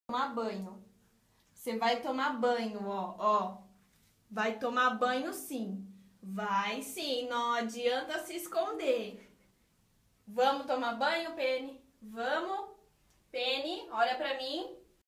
tomar banho. Você vai tomar banho, ó. Vai tomar banho sim. Vai sim, não adianta se esconder. Vamos tomar banho, Penny? Vamos? Penny, olha pra mim.